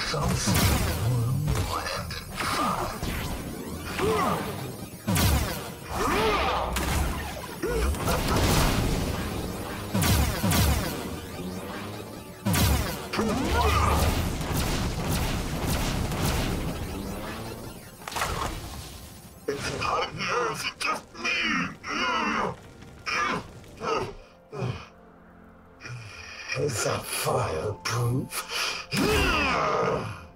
Something will land in fire. It's not yours, it's just me. Is that fireproof?